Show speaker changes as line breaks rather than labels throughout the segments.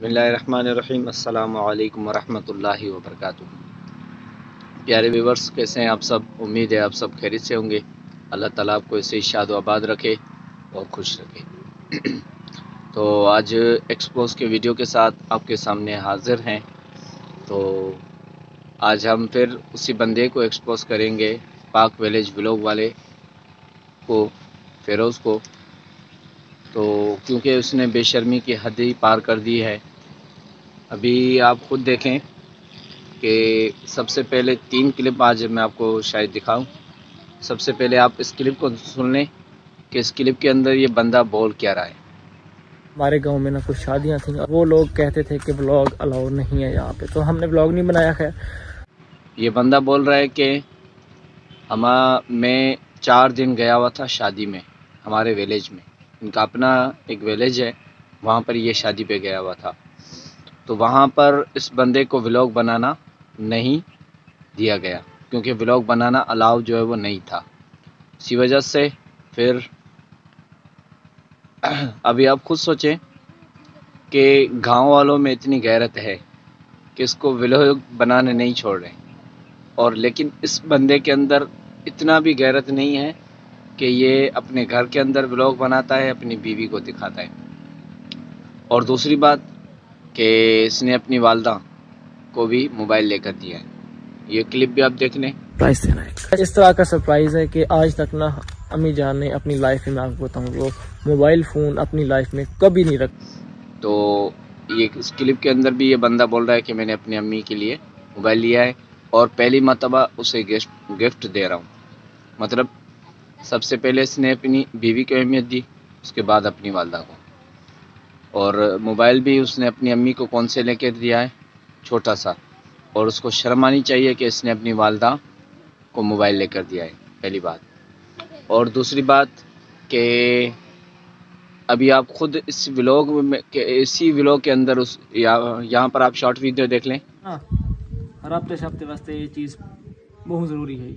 بسم اللہ الرحمن الرحیم۔ السلام علیکم ورحمۃ اللہ وبرکاتہ۔ پیارے ویورز، کیسے ہیں آپ سب؟ امید ہے آپ سب خیریت سے ہوں گے۔ اللہ تعالیٰ آپ کو ایسے ہی شاد و آباد رکھے اور خوش رکھے۔ تو آج ایکسپوز کے ویڈیو کے ساتھ آپ کے سامنے حاضر ہیں۔ تو آج ہم پھر اسی بندے کو ایکسپوز کریں گے، پاک ویلیج ولاگ والے کو، فیروز کو۔ تو کیونکہ اس نے بے شرمی کی حد ہی پار کر دی ہے۔ ابھی آپ خود دیکھیں کہ سب سے پہلے 3 کلپ آج میں آپ کو شاید دکھاؤں۔ سب سے پہلے آپ اس کلپ کو سن لیں کہ اس کلپ کے اندر یہ بندہ بول کیا رہا ہے۔
ہمارے گاؤں میں نہ کچھ شادیاں تھیں، وہ لوگ کہتے تھے کہ بلاگ الاؤ نہیں ہے یہاں پہ، تو ہم نے بلاگ نہیں بنایا۔ خیر،
یہ بندہ بول رہا ہے کہ میں 4 دن گیا ہوا تھا شادی میں، ہمارے ویلیج میں۔ ان کا اپنا ایک ویلیج ہے، وہاں پر یہ شادی پہ گیا ہوا تھا۔ تو وہاں پر اس بندے کو ولاگ بنانا نہیں دیا گیا، کیونکہ ولاگ بنانا الاؤ جو ہے وہ نہیں تھا۔ اسی وجہ سے پھر ابھی آپ خود سوچیں کہ گاؤں والوں میں اتنی غیرت ہے کہ اس کو ولاگ بنانے نہیں چھوڑ رہے، اور لیکن اس بندے کے اندر اتنا بھی غیرت نہیں ہے کہ یہ اپنے گھر کے اندر ولاگ بناتا ہے، اپنی بیوی کو دکھاتا ہے۔ اور دوسری بات کہ اس نے اپنی والدہ کو بھی موبائل لے کر دیا ہے۔ یہ کلپ بھی آپ دیکھ لیں۔
سرپرائز دینا ہے، اس طرح کا سرپرائز ہے کہ آج تک نہ امی جان نے اپنی لائف میں، آپ کو بتاؤں، وہ موبائل فون اپنی لائف میں کبھی نہیں رکھا۔
تو یہ اس کلپ کے اندر بھی یہ بندہ بول رہا ہے کہ میں نے اپنی امی کے لیے موبائل لیا ہے اور پہلی مرتبہ اسے گفٹ دے رہا ہوں۔ مطلب سب سے پہلے اس نے اپنی بیوی کو اہمیت دی، اس کے بعد اپنی والدہ کو۔ اور موبائل بھی اس نے اپنی امی کو کون سے لے کے دیا ہے؟ چھوٹا سا۔ اور اس کو شرم آنی چاہیے کہ اس نے اپنی والدہ کو موبائل لے کر دیا ہے، پہلی بات۔ اور دوسری بات کہ ابھی آپ خود اس ولاگ میں، اسی ولاگ کے اندر یہاں پر آپ شارٹ ویڈیو دیکھ لیں۔
ہاں، ہر ہفتے واسطے یہ چیز بہت ضروری ہے۔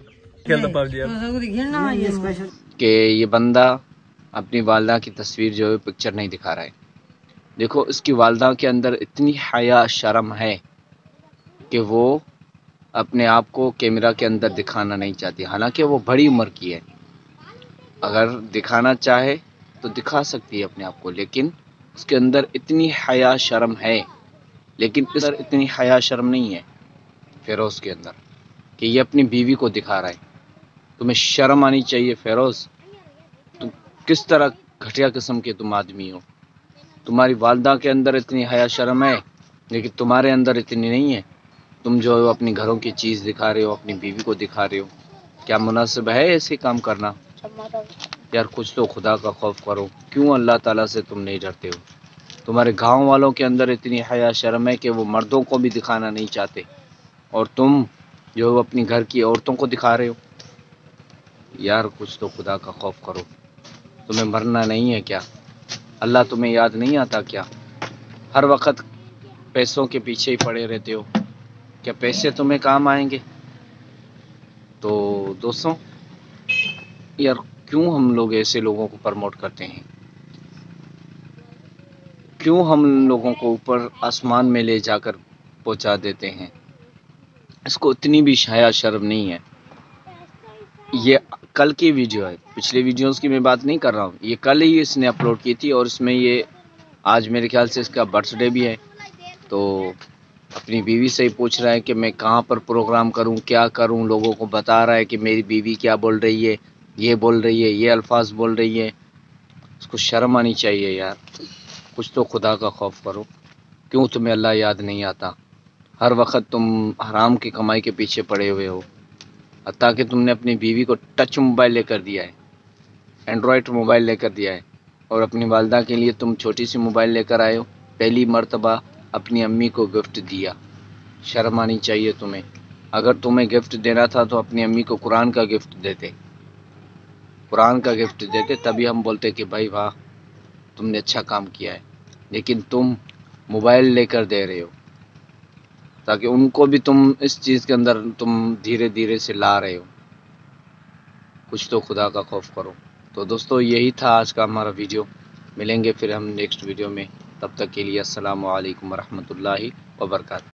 کہ یہ بندہ اپنی والدہ کی تصویر جو ہے پکچر نہیں دکھا رہا ہے۔ دیکھو اس کی والدہ کے اندر اتنی حیا شرم ہے کہ وہ اپنے آپ کو کیمرہ کے اندر دکھانا نہیں چاہتی، حالانکہ وہ بڑی عمر کی ہے۔ اگر دکھانا چاہے تو دکھا سکتی ہے اپنے آپ کو، لیکن اس کے اندر اتنی حیا شرم ہے، لیکن اس اندر اتنی حیا شرم نہیں ہے فیروز کے اندر کہ یہ اپنی بیوی کو دکھا رہا ہے۔ تمہیں شرم آنی چاہیے فیروز، تم کس طرح گھٹیا قسم کے تم آدمی ہو۔ تمہاری والدہ کے اندر اتنی حیا شرم ہے لیکن تمہارے اندر اتنی نہیں ہے۔ تم جو اپنی گھروں کی چیز دکھا رہے ہو، اپنی بیوی کو دکھا رہے ہو، کیا مناسب ہے ایسے کام کرنا؟ یار کچھ تو خدا کا خوف کرو، کیوں اللہ تعالیٰ سے تم نہیں ڈرتے ہو؟ تمہارے گاؤں والوں کے اندر اتنی حیا شرم ہے کہ وہ مردوں کو بھی دکھانا نہیں چاہتے، اور تم جو اپنی گھر کی عورتوں کو دکھا رہے ہو۔ یار کچھ تو خدا کا خوف کرو، تمہیں مرنا نہیں ہے کیا؟ اللہ تمہیں یاد نہیں آتا کیا؟ ہر وقت پیسوں کے پیچھے ہی پڑے رہتے ہو، کیا پیسے تمہیں کام آئیں گے؟ تو دوستوں، یار کیوں ہم لوگ ایسے لوگوں کو پرموٹ کرتے ہیں؟ کیوں ہم لوگوں کو اوپر آسمان میں لے جا کر پہنچا دیتے ہیں؟ اس کو اتنی بھی حیا شرم نہیں ہے۔ یہ کل کی ویڈیو ہے، پچھلے ویڈیوز کی میں بات نہیں کر رہا ہوں، یہ کل ہی اس نے اپلوڈ کی تھی، اور اس میں یہ آج میرے خیال سے اس کا برتھ ڈے بھی ہے۔ تو اپنی بیوی سے ہی پوچھ رہا ہے کہ میں کہاں پر پروگرام کروں، کیا کروں، لوگوں کو بتا رہا ہے کہ میری بیوی کیا بول رہی ہے، یہ بول رہی ہے، یہ الفاظ بول رہی ہے۔ اس کو شرم آنی چاہیے یار، کچھ تو خدا کا خوف کرو۔ کیوں تمہیں اللہ یاد نہیں آتا؟ ہر وقت تم حرام کی کمائی کے پیچھے پڑے ہوئے ہو، حتیٰ کہ تم نے اپنی بیوی کو ٹچ موبائل لے کر دیا ہے، اینڈرائڈ موبائل لے کر دیا ہے، اور اپنی والدہ کے لیے تم چھوٹی سی موبائل لے کر آئے ہو، پہلی مرتبہ اپنی امی کو گفٹ دیا۔ شرم آنی چاہیے تمہیں۔ اگر تمہیں گفٹ دینا تھا تو اپنی امی کو قرآن کا گفٹ دیتے، قرآن کا گفٹ دیتے، تبھی ہم بولتے کہ بھائی واہ تم نے اچھا کام کیا ہے۔ لیکن تم موبائل لے کر دے رہے ہو تاکہ ان کو بھی تم اس چیز کے اندر تم دھیرے دھیرے سے لا رہے ہو۔ کچھ تو خدا کا خوف کرو۔ تو دوستو، یہی تھا آج کا ہمارا ویڈیو، ملیں گے پھر ہم نیکسٹ ویڈیو میں۔ تب تک کے لیے السلام علیکم ورحمۃ اللہ وبرکاتہ۔